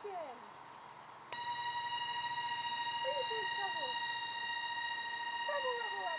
again. What are you doing, Trouble? Trouble, Rubble,